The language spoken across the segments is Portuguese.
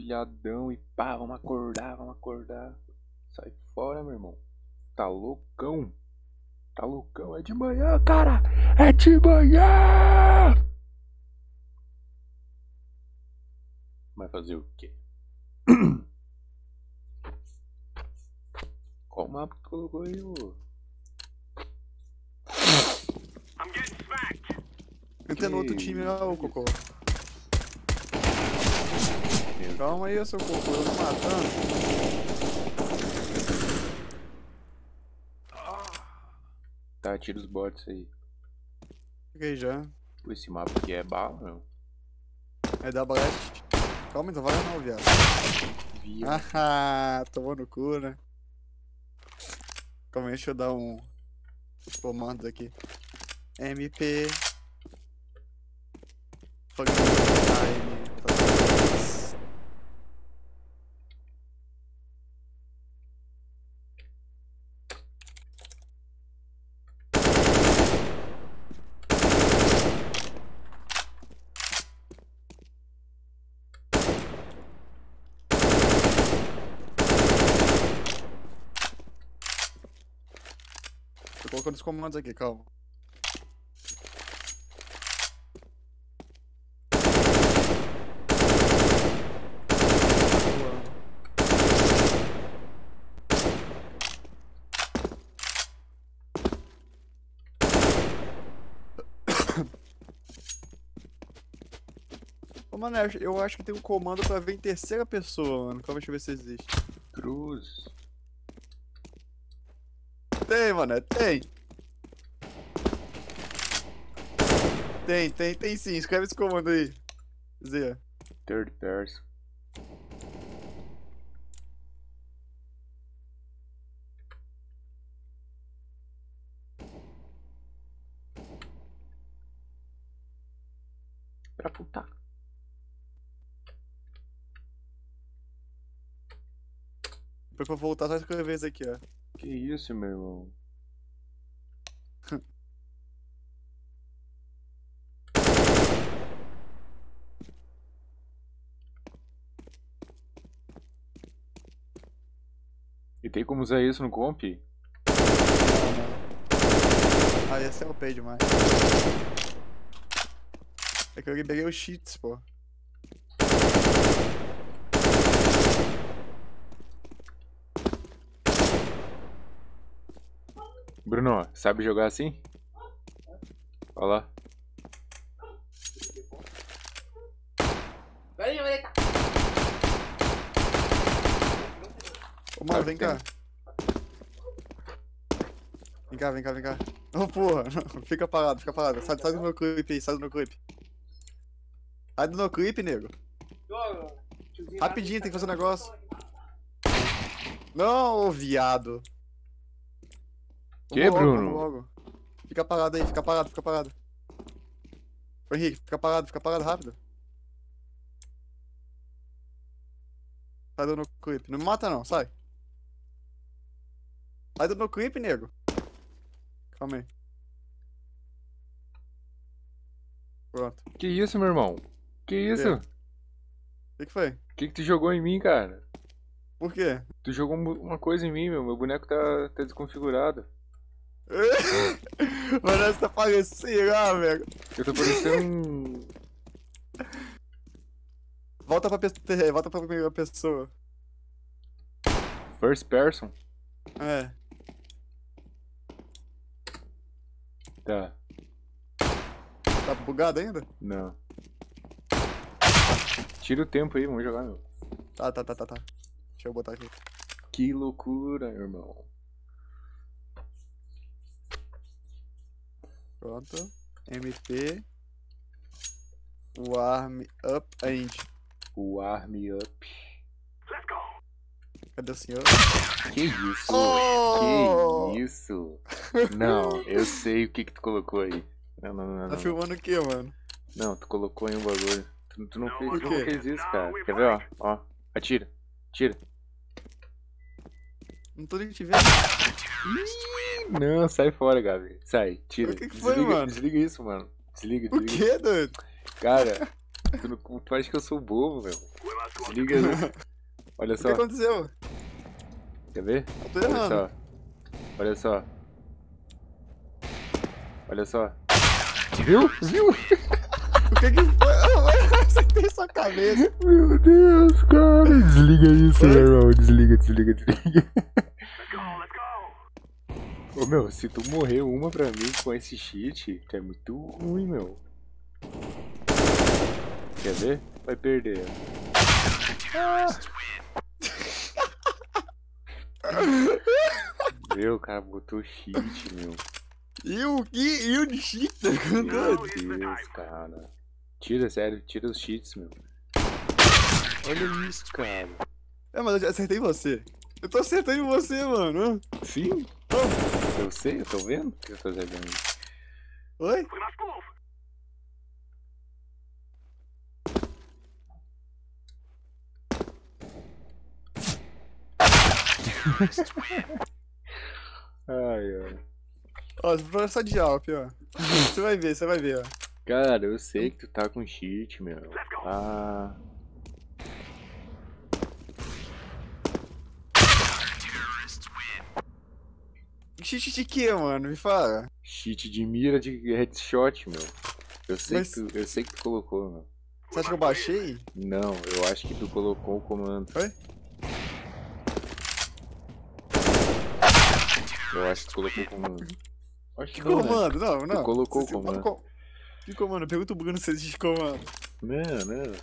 pilhadão e pá, vamos acordar, vamos acordar. Sai fora, meu irmão. Tá loucão. Tá loucão, é de manhã, cara! É de manhã! Vai fazer o quê? Qual mapa que tu colocou aí, ô? Entra no outro time lá, ô Cocô. Calma aí, seu Cocô, eu tô matando. Tá, tira os bots aí. Fiquei já. Pô, esse mapa aqui é bala, meu. É da Blast. Calma, então vai não, viado. Via. Ah, tomou no cu, né? Calma aí, deixa eu dar um comando aqui. MP. Fucking time. Tô colocando os comandos aqui, calma. Ô, mano, eu acho que tem um comando pra ver em terceira pessoa, mano. Calma, deixa eu ver se existe. Cruz. Tem, mano, tem. Tem sim. Escreve esse comando aí. Zé. Third person. Pra putar. Depois pra voltar, só escrever isso aqui, ó. Que isso, meu irmão? E tem como usar isso no comp? Ah, esse é o pay demais. É que eu liberei os cheats, pô. Bruno, sabe jogar assim? Olha lá. Ô, mano, vem cá. Vem cá, vem cá, vem cá. Ô, porra, não, fica parado, fica parado. Sai do meu clipe aí, sai do meu clipe. Sai do meu clipe, nego. Rapidinho, tem que fazer um negócio. Não, ô viado. Que, Vamos logo, Bruno? vamos logo. Fica parado aí, fica parado, fica parado. Ô, Henrique, fica parado rápido. Sai do meu clipe. Não me mata não, sai. Sai do meu clipe, nego. Calma aí. Pronto. Que isso, meu irmão? Que isso? O que foi? Que tu jogou em mim, cara? Por quê? Tu jogou uma coisa em mim, meu. Meu boneco tá desconfigurado. Mano, você tá parecendo, ah, velho. Eu tô parecendo um... Volta pra primeira pessoa. First person? É. Tá. Tá bugado ainda? Não. Tira o tempo aí, vamos jogar, meu. Tá. Deixa eu botar aqui. Que loucura, irmão. Pronto. MP. Warm up end. Warm up. Cadê o senhor? Que isso? Oh! Que isso? Não, eu sei o que tu colocou aí. Não. Tá filmando o que, mano? Não, tu colocou aí um bagulho. Tu não fez, Por tu quê? não fez isso, cara. Quer ver, ó? Ó. Atira. Tira. Não tô nem te vendo. Não, sai fora, Gabi. Sai, tira. O que foi, Desliga, mano? desliga isso, mano. Desliga. O que, doido? Cara, Tu acha que eu sou bobo, velho? Desliga aí. Olha O que só. aconteceu? Quer ver? Eu tô Olha errando. só. Olha só. Olha só. Viu? Viu? O que que foi? Você tem sua cabeça. Meu Deus, cara. Desliga isso, meu irmão. Desliga. Ô, meu, se tu morrer uma pra mim com esse cheat, é muito ruim, meu. Quer ver? Vai perder. Meu, cara, botou cheat, meu. E o que? E o de cheat? Meu Deus, cara. Tira, sério, tira os cheats, meu. Olha isso, cara. É, mas eu já acertei você. Eu tô acertando você, mano. Sim? Eu sei, eu tô vendo que eu tô jogando. Oi? Ai. Ó, só de Alp, ó. Você vai ver, ó. Cara, eu sei que tu tá com cheat, meu. Ah. Cheat de quê, mano? Me fala. Cheat de mira de headshot, meu. Eu sei, Mas- eu sei que tu colocou, meu. Você acha que eu baixei? Não, eu acho que tu colocou o comando. Oi? Eu acho que tu colocou o comando. Acho Que não, né? comando? Não. Tu colocou o Você comando. colocou- Que comando? Pergunta o Bruno se existe comando. Não.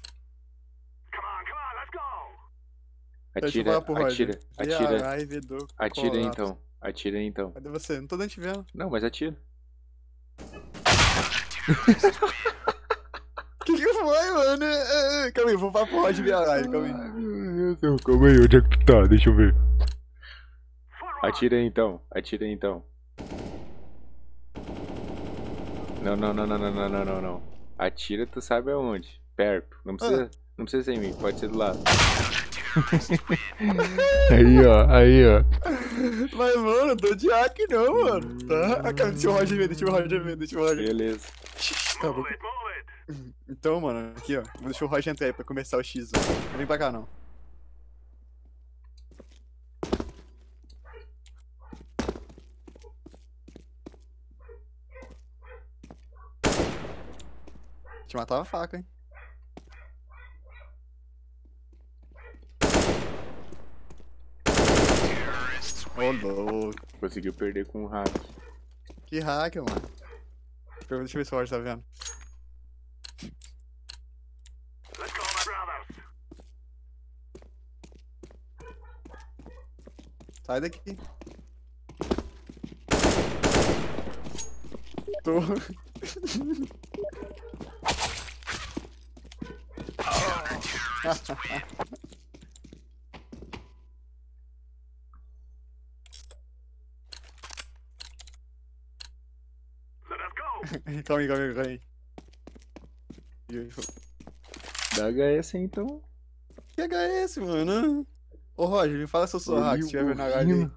Deixa eu Atira, falar pro Roger. atira. Ai, vedor, Atira colapso. então. Atira então. Cadê você? Não tô nem te vendo. Não, mas atira. Que foi, mano? Calma aí, vou falar pro Roger ver a live, calma aí. Ai, meu Deus, calma aí, onde é que tu tá? Deixa eu ver. Atira aí então. Não. Atira, tu sabe aonde. Perto. Não precisa ser em mim, pode ser do lado. Aí, ó. Mas, mano, eu tô de hack não, mano. Tá? Calma, deixa o Roger ver. Beleza. Tá bom. Então, mano, aqui, ó. Vou deixar o Roger entrar aí pra começar o X. Não vem pra cá, não. Te matava a faca, hein? Ô, louco. Conseguiu perder com o hack. Que hacker, mano. Deixa eu ver se o Roger tá vendo. Sai daqui. Tô. Calma aí. Dá HS então. Que HS, mano? Ô, Roger, me fala se eu sou hack, se estiver vendo a live aí.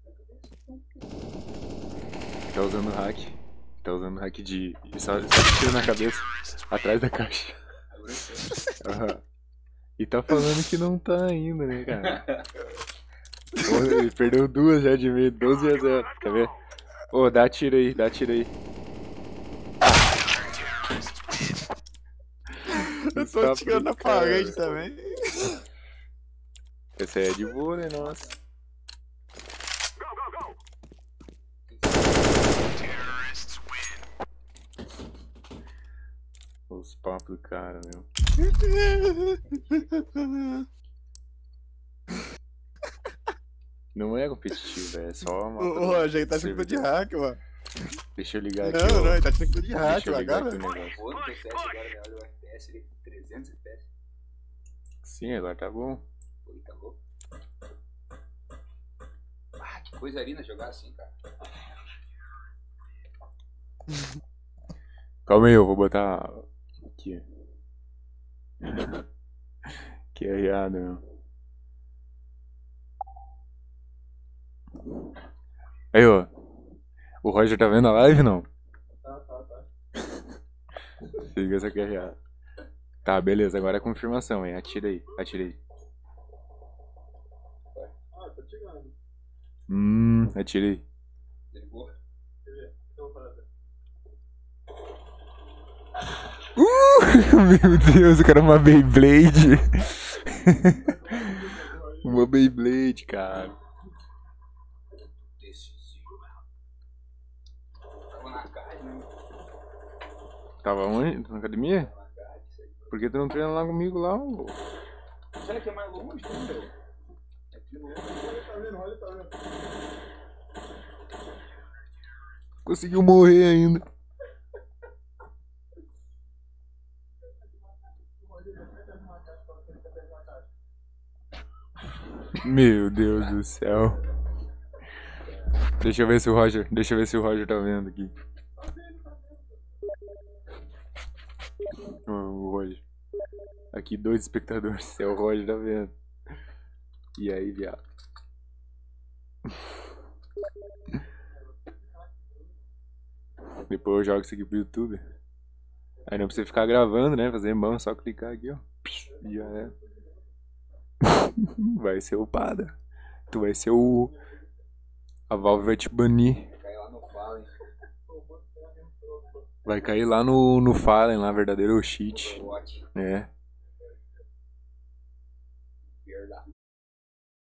Tá usando hack. Tá usando hack de. Só tiro na cabeça. Atrás da caixa. Aham. E tá falando que não tá ainda, né, cara? Pô, ele perdeu duas já de meio, 12-0. Quer ver? Ô, dá tiro aí. Eu tô atirando na parede também. Esse aí é de boa, né? Nossa. Os papos do cara, meu. Não é competitivo, é só uma. Ô, Roger, ele tá achando que eu tô de hack, mano. Deixa eu ligar aqui. Não, ele tá achando que eu tô de hack, Deixa eu ligar agora. aqui o negócio. Pô, no PS agora, né? Olha o FPS ali, 300 FPS. Sim, agora tá bom. Pô, tá louco. Ah, que coisa linda jogar assim, cara. Calma aí, eu vou botar aqui. Que errado, meu. Aí, ó. O Roger tá vendo a live, não? Tá. Se liga essa QRA. Tá, beleza, agora é confirmação, hein? Atira aí, atira aí. Ah, tá chegando. Atira aí. Desligou? Deixa eu ver. Eu vou fazer. Meu Deus, o cara é uma Beyblade. Uma Beyblade, cara. Decisivo. Tava na carne, né? Tava onde? Na academia? Tava na carne, isso aí. Por que tu não treina lá comigo lá, ô? Será que é mais longe, né, velho? É de novo. Olha, tá vendo? Conseguiu morrer ainda. Meu Deus do céu. Deixa eu ver se o Roger tá vendo aqui. O Roger. Aqui, 2 espectadores. É o Roger, tá vendo? E aí, viado? Depois eu jogo isso aqui pro YouTube. Aí não precisa ficar gravando, né? Fazer mão, só clicar aqui, ó. E já é. Vai ser upada. Tu vai ser o... A Valve vai te banir. Cai lá no Fallen. Vai cair lá no Fallen, lá, verdadeiro cheat. Overwatch. É.